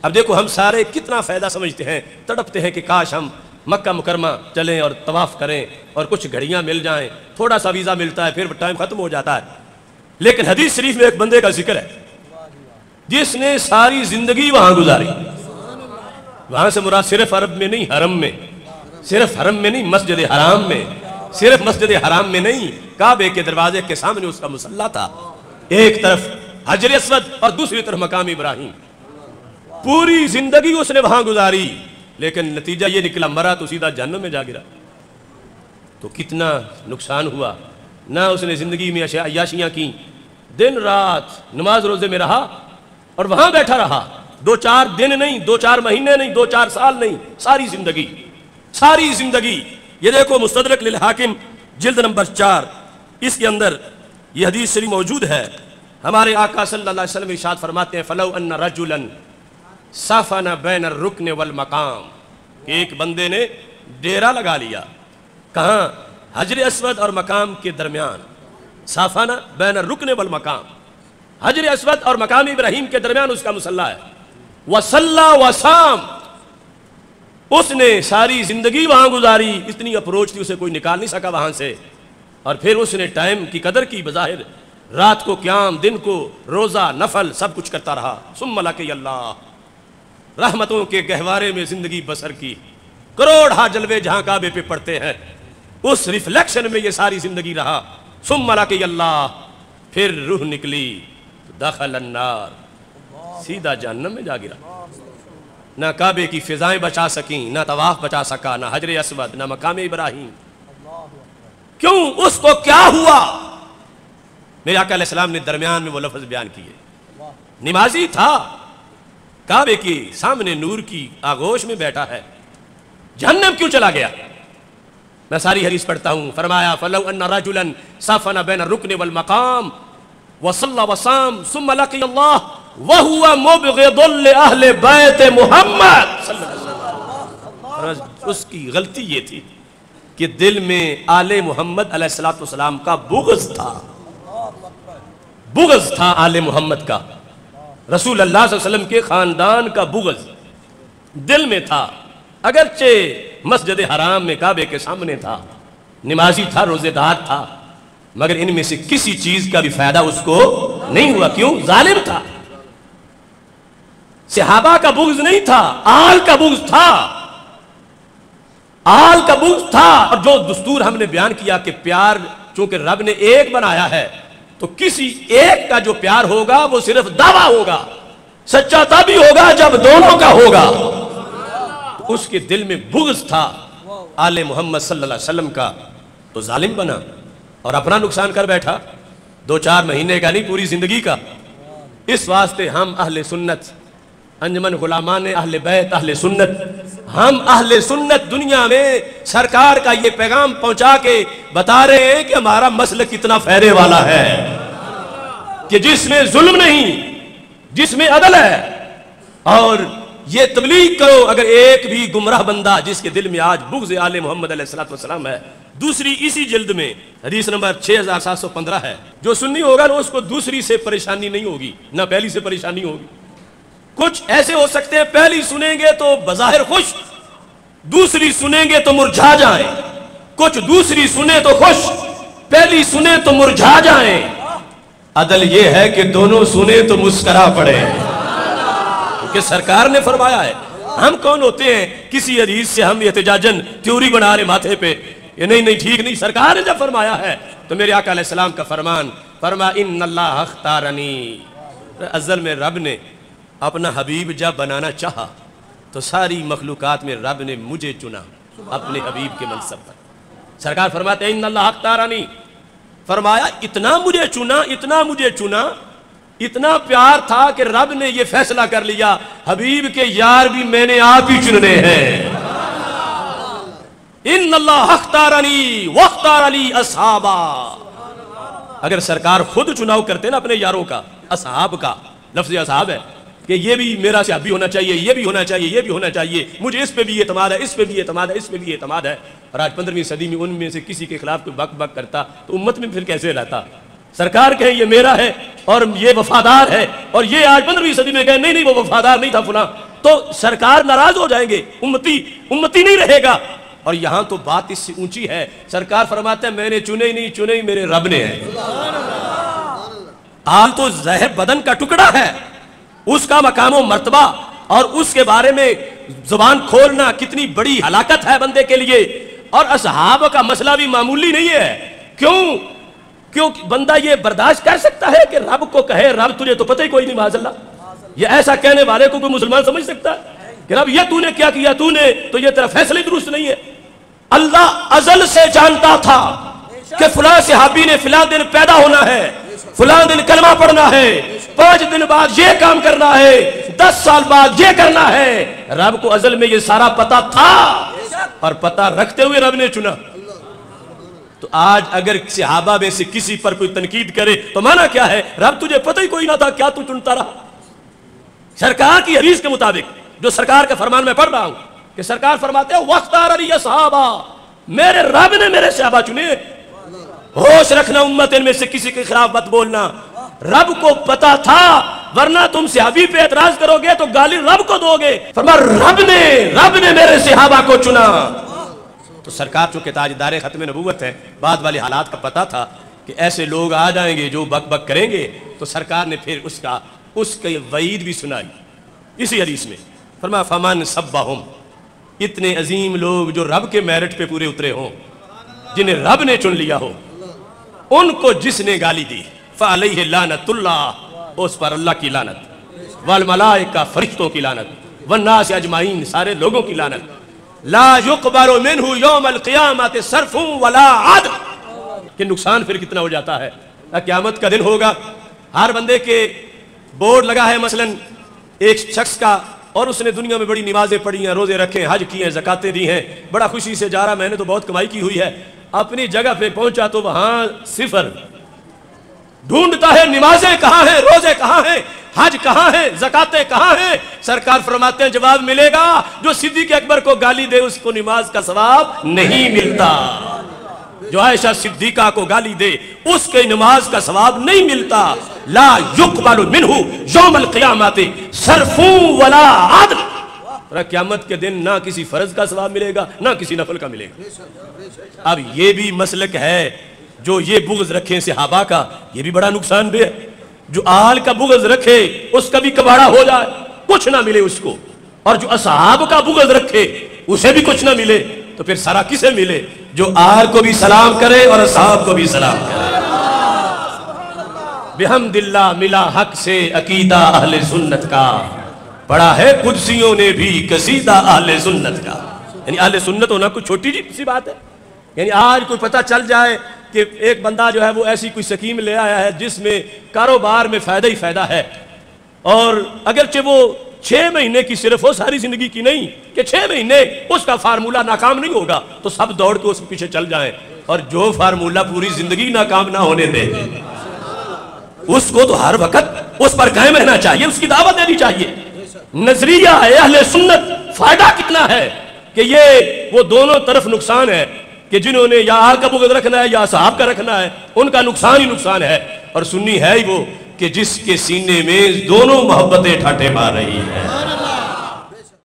اب دیکھو ہم سارے کتنا فائدہ سمجھتے ہیں، تڑپتے ہیں کہ کاش ہم مکہ مکرمہ چلیں اور طواف کریں اور کچھ گھڑیاں مل جائیں، تھوڑا سا ویزا ملتا ہے پھر ٹائم ختم ہو جاتا ہے. لیکن حدیث شریف میں ایک بندے کا ذکر ہے جس نے ساری زندگی وہاں گزاری. وہاں سے مراد صرف عرب میں نہیں، حرم میں، صرف حرم میں نہیں، مسجد حرام میں، صرف مسجد حرام میں نہیں، کعبے کے دروازے کے سامنے اس کا مصلی تھا، ایک طرف حجر اسود اور دوسری طرف مقام ابراہیم. پوری زندگی اس نے وہاں گزاری، لیکن نتیجہ یہ نکلا مرا تو سیدھا جہنم میں جا گرا. تو کتنا نقصان ہوا. نہ اس نے زندگی میں عیاشیاں کی، دن رات نماز روزے میں رہا اور وہاں بیٹھا رہا، 2-4 دن نہیں، 2-4 مہینے نہیں، 2-4 سال نہیں، ساری زندگی، ساری زندگی. یہ دیکھو مستدرک للحاکم جلد نمبر 4، اس کے اندر یہ حدیث شریف موجود ہے. ہمارے آقا صلی اللہ علیہ وسلم ارشاد فرماتے ہیں فَلَوْ أَنَّ رَجُلًا سَفَنَ بَيْنَ الرُّكْنِ وَالْمَقَامِ، کہ ایک بندے نے ڈیرا لگا لیا. کہاں؟ حجر اسود اور مقام کے درمیان. سَفَنَ بَيْنَ الرُّكْنِ وَالْمَقَامِ، حجر اسود اور مقام ابراہیم کے درمیان اس کا مصلی ہے. وَصَلَّى وَصَامَ، اس نے ساری زندگی وہاں گزاری، اتنی اپروچ تھی اسے کوئی نکال نہیں سکا وہاں سے. اور پھر اس نے ٹائم کی قدر کی، بظاہر رات کو قیام، دن کو روزہ، نفل سب کچھ کرتا رہا. ثم لقی اللہ، رحمتوں کے گہوارے میں زندگی بسر کی، کروڑ ہا جلوے جہاں کعبے پہ پڑتے ہیں، اس ریفلیکشن میں یہ ساری زندگی رہا. ثم لقی اللہ، پھر روح نکلی، دخل النار، سیدھا جہنم میں جا گرا. نہ کعبے کی فضائیں بچا سکیں، نہ طواف بچا سکا، نہ حجر اسود، نہ مقام ابراہیم. کیوں؟ اس کو کیا ہوا؟ میرے آقا علیہ السلام نے درمیان میں وہ لفظ بیان کیے. نمازی تھا، کعبے کے سامنے نور کی آغوش میں بیٹھا ہے، جہنم کیوں چلا گیا؟ میں ساری حدیث پڑھتا ہوں. فرمایا فَلَوْ أَنَّ رَجُلًا سَفَنَ بَيْنَ الرُّكْنِ وَالْمَقَامِ وَصَلَّى وَصَامَ ثُمَّ لَقِيَ اللَّهَ وَهُوَ مُبْغِضٌ لِأَهْلِ بَيْتِ محمد صلی اللہ علیہ وسلم. اس کی غلطی یہ تھی کہ دل میں آل محمد علیہ السلام کا بغض تھا، بغض تھا آل محمد کا، رسول اللہ صلی اللہ علیہ وسلم کے خاندان کا بغض دل میں تھا. اگرچہ مسجد حرام میں کعبے کے سامنے تھا، نمازی تھا، روزے دار تھا، مگر ان میں سے کسی چیز کا بھی فائدہ اس کو نہیں ہوا. کیوں؟ ظالم تھا. صحابہ کا بغض نہیں تھا، آل کا بغض تھا، آل کا بغض تھا. اور جو دستور ہم نے بیان کیا کہ پیار چونکہ رب نے ایک بنایا ہے تو کسی ایک کا جو پیار ہوگا وہ صرف دعویٰ ہوگا، سچا تبھی ہوگا جب دونوں کا ہوگا. تو اس کے دل میں بغض تھا آل محمد صلی اللہ علیہ وسلم کا، تو ظالم بنا اور اپنا نقصان کر بیٹھا. 2-4 مہینے کا نہیں، پوری زندگی کا. اس واسطے ہم اہل سنت، انجمن غلامان اہل بیت، اہل سنت، ہم اہل سنت دنیا میں سرکار کا یہ پیغام پہنچا کے بتا رہے ہیں کہ ہمارا مسلک کتنا پھیرے والا ہے، کہ جس میں ظلم نہیں، جس میں عدل ہے. اور یہ تبلیغ کرو. اگر ایک بھی گمراہ بندہ جس کے دل میں آج بغض آل محمد علیہ السلام ہے، دوسری اسی جلد میں حدیث نمبر 6715 ہے، جو سنی ہوگا نا اس کو دوسری سے پریشانی نہیں ہوگی، نہ پہلی سے پریشانی ہوگی. کچھ ایسے ہو سکتے ہیں پہلی سنیں گے تو بظاہر خوش، دوسری سنیں گے تو مرجھا جائیں. کچھ دوسری سنیں تو خوش، پہلی سنیں تو مرجھا جائیں. عدل یہ ہے کہ دونوں سنیں تو مسکرا پڑے، کیونکہ سرکار نے فرمایا ہے. ہم کون ہوتے ہیں کسی حدیث سے ہم احتجاجن تیوری بنا رہے ماتھے پہ، یہ نہیں ٹھیک نہیں. سرکار نے جب فرمایا ہے تو میرے آقا علیہ السلام کا فرمان، فرمایا ان اللہ اختارنی. ازل میں رب نے اپنا حبیب جب بنانا چاہا تو ساری مخلوقات میں رب نے مجھے چنا اپنے حبیب کے منصب پر. سرکار فرماتے ہیں ان اللہ اختارنی، فرمایا اتنا مجھے چنا، اتنا مجھے چنا، اتنا پیار تھا کہ رب نے یہ فیصلہ کر لیا حبیب کے یار بھی میں نے آپ ہی چننے ہیں. ان اللہ اختارنی واختار لی اصحابا. اگر سرکار خود چناؤ کرتے نا اپنے یاروں کا، اصحاب کا لفظ اصحاب ہے کہ یہ بھی میرا صحابی ہونا چاہیے، یہ بھی ہونا چاہیے، یہ بھی ہونا چاہیے، مجھے اس پہ بھی اعتماد ہے، اس پہ بھی اعتماد ہے، اس پہ بھی اعتماد ہے. اور آج 15ویں صدی میں ان میں سے کسی کے خلاف کوئی بک بک کرتا تو امت میں پھر کیسے رہتا؟ سرکار کہیں یہ میرا ہے اور یہ وفادار ہے، اور یہ آج 15ویں صدی میں کہیں نہیں وہ وفادار نہیں تھا فلاں. تو سرکار ناراض ہو جائیں گے، امتی نہیں رہے گا۔ اور یہاں تو بات اس سے اونچی ہے، سرکار فرماتے ہیں میں نے چنے ہی نہیں، چنے ہی میرے رب نے ہے۔ آل تو زہر بدن کا ٹکڑا ہے، اس کا مقام و مرتبہ اور اس کے بارے میں زبان کھولنا کتنی بڑی ہلاکت ہے بندے کے لیے۔ اور اصحاب کا مسئلہ بھی معمولی نہیں ہے۔ کیوں بندہ یہ برداشت کر سکتا ہے کہ رب کو کہے رب تجھے تو پتہ ہی کوئی نہیں معاذ اللہ؟ یہ ایسا کہنے والے کو کوئی مسلمان سمجھ سکتا ہے کہ رب یہ تو نے کیا کیا، تو نے تو یہ تیرا فیصلہ ہی درست نہیں ہے؟ اللہ ازل سے جانتا تھا کہ فلاں صحابی نے فلاں دن پیدا ہونا ہے، فلاں دن کلمہ پڑھنا ہے، 5 دن بعد یہ کام کرنا ہے، 10 سال بعد یہ کرنا ہے۔ رب کو ازل میں یہ سارا پتا تھا اور پتا رکھتے ہوئے رب نے چنا۔ تو آج اگر صحابہ میں سے کسی پر کوئی تنقید کرے تو معنی کیا ہے؟ رب تجھے پتہ ہی کوئی نہ تھا، کیا تو چنتا رہا؟ سرکار کی حدیث کے مطابق جو سرکار کا فرمان میں پڑھ رہا ہوں کہ سرکار فرماتے ہیں وَاخْتَارَ لِيَ صحابہ، میرے رب نے میرے صحابہ چنے۔ ہوش رکھنا امت ان میں سے کسی کے خلاف مت بولنا، رب کو پتا تھا، ورنہ تم صحابی پہ اعتراض کرو گے تو گالی رب کو دو گے۔ فرمایا رب نے میرے صحابہ کو چنا۔ تو سرکار چونکہ تاجدار ختم نبوت ہے، بعد والے حالات کا پتا تھا کہ ایسے لوگ آ جائیں گے جو بک بک کریں گے، تو سرکار نے پھر اس کا وعید بھی سنائی اسی حدیث میں۔ فرمایا فمن سبہم، اتنے عظیم لوگ جو رب کے میرٹ پہ پورے اترے ہوں، جنہیں رب نے چن لیا ہو، ان کو جس نے گالی دی فعلیہ لعنت اللہ، اس پر اللہ کی لعنت، والملائکہ فرشتوں کی لعنت، والناس اجمعین سارے لوگوں کی لعنت، لا یقبل منہ یوم القیامت صرف ولا عدل۔ کہ نقصان پھر کتنا ہو جاتا ہے۔ قیامت کا دن ہوگا، ہر بندے کے بورڈ لگا ہے مثلا ایک شخص کا، اور اس نے دنیا میں بڑی نمازیں پڑھی ہیں، روزے رکھے ہیں، حج کیے ہیں، زکاتیں دی ہیں، بڑا خوشی سے جا رہا میں نے تو بہت کمائی کی ہوئی ہے، اپنی جگہ پہ پہنچا تو وہاں صفر، ڈھونڈتا ہے نمازیں کہاں ہیں، روزے کہاں ہیں، حج کہاں ہیں، زکاتیں کہاں ہیں؟ سرکار فرماتے ہیں جواب ملے گا جو صدیق اکبر کو گالی دے اس کو نماز کا ثواب نہیں ملتا، جو عائشہ صدیقہ کو گالی دے اس کے نماز کا ثواب نہیں ملتا۔ لا یقبل منہ یوم القیامت صرف ولا عدل۔ قیامت کے دن نہ کسی فرض کا ثواب ملے گا نہ کسی نفل کا ملے گا۔ اب یہ بھی مسلک ہے، جو یہ بغض رکھیں صحابہ کا، یہ بھی بڑا نقصان دہ ہے۔ جو آل کا بغض رکھے اس کا بھی کباڑا ہو جائے، کچھ نہ ملے اس کو، اور جو اصحاب کا بغض رکھے اسے بھی کچھ نہ ملے، تو پھر سارا کسے ملے؟ جو آل کو بھی سلام کرے اور اصحاب کو بھی سلام کرے۔ بحمد اللہ ملا حق سے عقیدہ اہل سنت کا، پڑھا ہے قدسیوں نے بھی قصیدہ اہل سنت کا۔ یعنی اہل سنت ہونا کوئی چھوٹی جی سی بات ہے؟ یعنی آج کوئی پتہ چل جائے کہ ایک بندہ جو ہے وہ ایسی کوئی سکیم لے آیا ہے جس میں کاروبار میں فائدہ ہی فائدہ ہے، اور اگرچہ وہ 6 مہینے کی صرف ہو، ساری زندگی کی نہیں، کہ 6 مہینے اس کا فارمولہ ناکام نہیں ہوگا تو سب دوڑ کے اس کے پیچھے چل جائیں، اور جو فارمولہ پوری زندگی ناکام نہ ہونے دے اس کو تو ہر وقت اس پر قائم رہنا چاہیے، اس کی دعوت دینی چاہیے۔ نظریہ ہے اہل سنت، فائدہ کتنا ہے کہ یہ وہ دونوں طرف نقصان ہے، کہ جنہوں نے یا آل کا بغض رکھنا ہے یا صحاب کا رکھنا ہے ان کا نقصان ہی نقصان ہے، اور سنی ہے ہی وہ کہ جس کے سینے میں دونوں محبتیں ٹھاٹے مار رہی ہیں۔